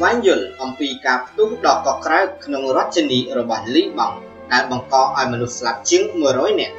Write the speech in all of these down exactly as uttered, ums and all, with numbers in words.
ស្វែងយល់អំពីការផ្ទុះដ៏កក់ក្ដៅក្នុងរដ្ឋធានីរបស់លីបង់ដែលបង្កឲ្យមនុស្សស្លាប់ជាងមួយរយនាក់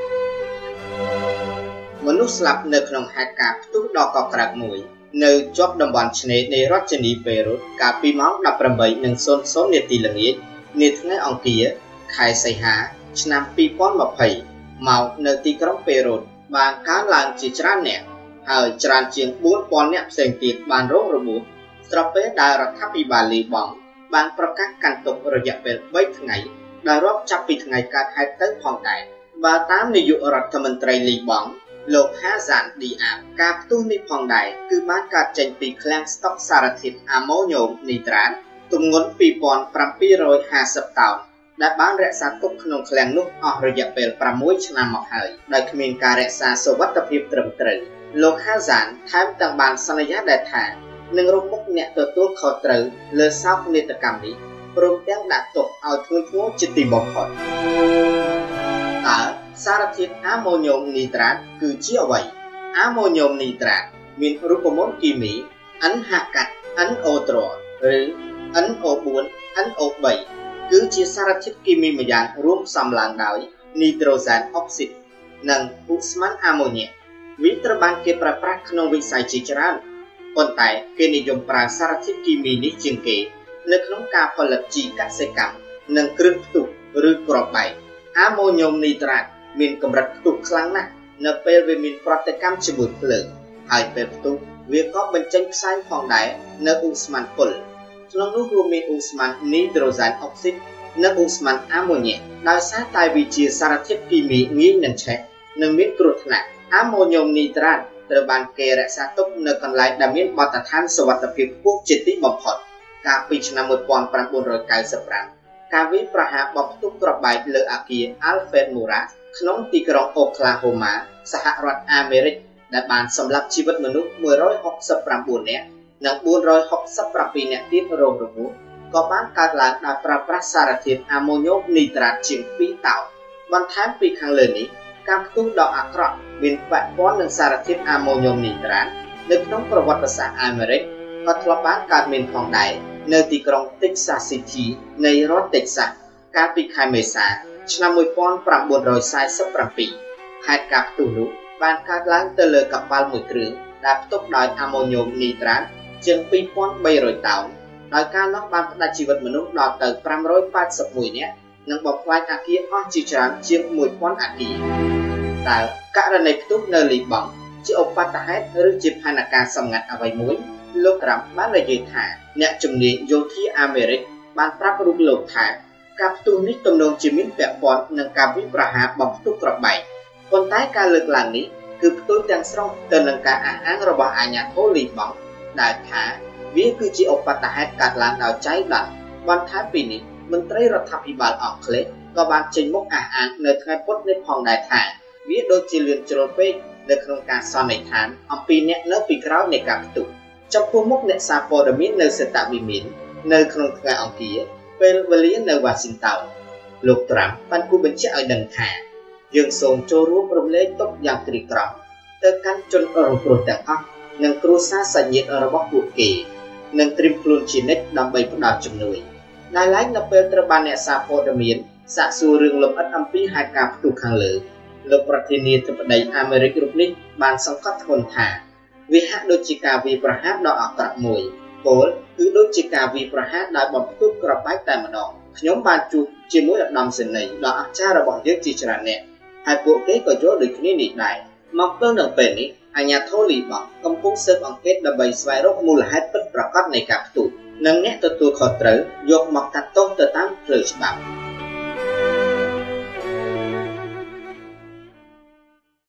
មនុស្សស្លាប់នៅក្នុងហេតុការណ៍ផ្ទុះដ៏កក់ក្ដៅមួយនៅជាប់តំបន់ឆ្នេរនៃរដ្ឋធានីបេរុតកាលពីម៉ោងដប់ប្រាំបីនិង ศูนย์ ศูนย์ នាទីល្ងាចនាថ្ងៃអង្គារខែសីហាឆ្នាំពីរពាន់ម្ភៃមកនៅទីក្រុងបេរុតបានកើនឡើងជាច្រើនអ្នកហើយច្រើនជាងបួនពាន់អ្នកផ្សេងទៀតបានរងរបួសស្របពេលដែលរដ្ឋាភិបាលលីបង់បានប្រកាសកាន់ទុករយៈពេលបីថ្ងៃដែលរាប់ចាប់ពីថ្ងៃកើតហេតុទៅផងដែរបើតាមនាយករដ្ឋមន្ត្រីលីបង់លោកហាហ្សានឌីអាបការផ្ទុះនេះផងដែរគឺបានកើតចេញពីឃ្លាំងស្តុកសារធាតុអាម៉ូញ៉ូមនីត្រាតទម្ងន់ពីរពាន់ប្រាំពីររយហាសិបតោនដែលបានរក្សាទុកក្នុងឃ្លាំងនោះអស់រយៈពេលប្រាំមួយឆ្នាំមកហើយដោយគ្មានការរក្សាសុវត្ថិភាពត្រឹមត្រូវលោកហាហ្សានថែមទាំងបានសន្យាដែរថានឹងរំមុខអ្នកទទួលខុសត្រូវលើសោកនាដកម្មនេះព្រមទាំងដាក់ទោសឲ្យធ្ងន់ធ្ងរជាទីបំផុតតើសារធាតុអាម៉ូញ៉ូមនីត្រាតគឺជាអ្វីអាម៉ូញ៉ូមនីត្រាតមានរូបមន្តគីមី N ហាកាត់ N O ត្រឬ N O បួន N O បីគឺជាសារធាតុគីមីម្យ៉ាងរួមផ្សំឡើងដោយនីត្រូសែនអុកស៊ីតនិងឧស្ម័នអាម៉ូញ៉ាវាត្រូវបានគេប្រើប្រាស់ក្នុងវិស័យជាច្រើនប៉ុន្តែគេនិយមប្រើសារធាតុគីមីនេះជាងគេនៅក្នុងការផលិតជីកសិកម្មនិងគ្រឿងផ្ទុះឬគ្រាប់បែកអាម៉ូញ៉ូមនីត្រាតមានកម្រិតផ្ទុះខ្លាំងណាស់នៅពេលវាមានប្រតិកម្មជាមួយភ្លើងហើយពេលផ្ទុះវាក៏បញ្ចេញផ្សែងផងដែរនៅឧស្ម័នពុលក្នុងនោះរួមមានឧស្ម័ននីត្រូសែនអុកស៊ីតនិងឧស្ម័នអាម៉ូញ៉ាដោយសារតែវាជាសារធាតុគីមីងាយនឹងឆេះនិងមានគ្រោះថ្នាក់អាម៉ូញ៉ូមនីត្រាតត្រូវបានគេរក្សាទុកនៅកន្លែងដែលមានបទដ្ឋានសុវត្ថិភាពខ្ពស់ជាទីបំផុតកាលពីឆ្នាំmột nghìn chín trăm chín mươi lămការវាយប្រហារបំផ្ទុះគ្រាប់បែកលើអគារ Alfred Murrah ក្នុងទីក្រុង Oklahoma សហរដ្ឋអាមេរិកដែលបានសម្លាប់ជីវិតមនុស្សមួយរយហុកសិបប្រាំបួននាក់និងបួនរយហុកសិបប្រាំពីរនាក់ទៀតរងរបួសក៏បានកើតឡើងដោយប្រើប្រាស់សារធាតុអាម៉ូញ៉ូមនីត្រាតជាងពីរតោនបន្ថែមពីខាងលើនេះការផ្ទុះដ៏អាក្រក់មានពាក់ព័ន្ធនឹងសារធាតុអាម៉ូញ៉ូមនីត្រាតនៅក្នុងប្រវត្តិសាស្ត្រអាមេរិកក៏ធ្លាប់បានកើតមានផងដែរនៅទីក្រុង Texas City នៃរដ្ឋ Texas កាលពីខែមេសាឆ្នាំmột nghìn chín trăm bốn mươi bảyហេតុការផ្ទុះនោះបានកើតឡើងទៅលើកប៉ាល់មួយគ្រឿងដែលផ្ទុកដោយអាម៉ូញ៉ូមនីត្រាតជាងពីរពាន់បីរយតោនដោយការនោះបានផ្តាច់ជីវិតមនុស្សដល់ទៅប្រាំរយប៉ែតសិបមួយនាក់និងបំផ្លាញអគារអស់ជាច្រើនជាងមួយពាន់អគារតើករណីផ្ទុះនៅលីបង់ជាឧបទ្ទហេតុឬជាផែនការសម្ងាត់អ្វីមួយលោកត្រាំបាននិយាយថាអ្នកជំនាញយោធាអាមេរិកបានប្រាប់រូបលោកថាការផ្ទុះនេះទំនងជាមានពាក់ព័ន្ធនឹងការវាយប្រហារបំផ្ទុះគ្រាប់បែកប៉ុន្តែការលើកឡើងនេះគឺផ្ទុយទាំងស្រុងទៅនឹងការអះអាងរបស់អាជ្ញាធរលីបង់ដែលថាវាគឺជាឧបទ្ទហេតុកើតឡើងដោយចៃដន្យបន្ថែមពីនេះមន្ត្រីរដ្ឋាភិបាលអង់គ្លេសក៏បានចេញមុខអះអាងនៅថ្ងៃពុធនេះផងដែរថាវាដូចជាលឿនជ្រុលពេកនៅក្នុងការសន្និដ្ឋានអំពីអ្នកនៅពីក្រោយនៃការផ្ទុះចំពោះមុខអ្នកសារព័ត៌មាននៅសេតាវិមាននៅក្នុងថ្ងៃអង្គារពេលវេលានៅវ៉ាស៊ីនតោនលោកត្រាំបានគូបញ្ជាក់ឲ្យដឹងថាយើងសូមចូលរួមរំលែកទុក្ខយ៉ាងទ្រាលក្រំទៅកាន់ជនរងគ្រោះទាំងអស់និងគ្រួសារសាច់ញាតិរបស់ពួកគេនិងត្រៀមខ្លួនជានិច្ចដើម្បីផ្ដល់ជំនួយដែលឡែកនៅពេលត្រូវបានអ្នកសារព័ត៌មានសាកសួររឿងលម្អិតអំពីហេតុការណ៍ផ្ទុះខាងលើលោកប្រធានាធិបតីអាមេរិករូបនេះបានសង្កត់ធ្ងន់ថាវាហាក់ដូចជាការវាយប្រហារដ៏អាក្រក់មួយពោលគឺដូចជាការវាយប្រហារដោយបំផ្ទុះគ្រាប់បែកតែម្ដងខ្ញុំបានជួបជាមួយឧត្តមសេនីយ៍ដ៏អស្ចារ្យរបស់យើងជាច្រើនអ្នកហើយពួកគេក៏យល់ដូចគ្នានេះដែរមកទល់នឹងពេលនេះអាជ្ញាធរលីបង់កំពុងស៊ើបអង្កេតដើម្បីស្វែងរកមូលហេតុពិតប្រាកដនៃការផ្ទុះនិងអ្នកទទួលខុសត្រូវយកមកកាត់ទោសទៅតាមផ្លូវច្បាប់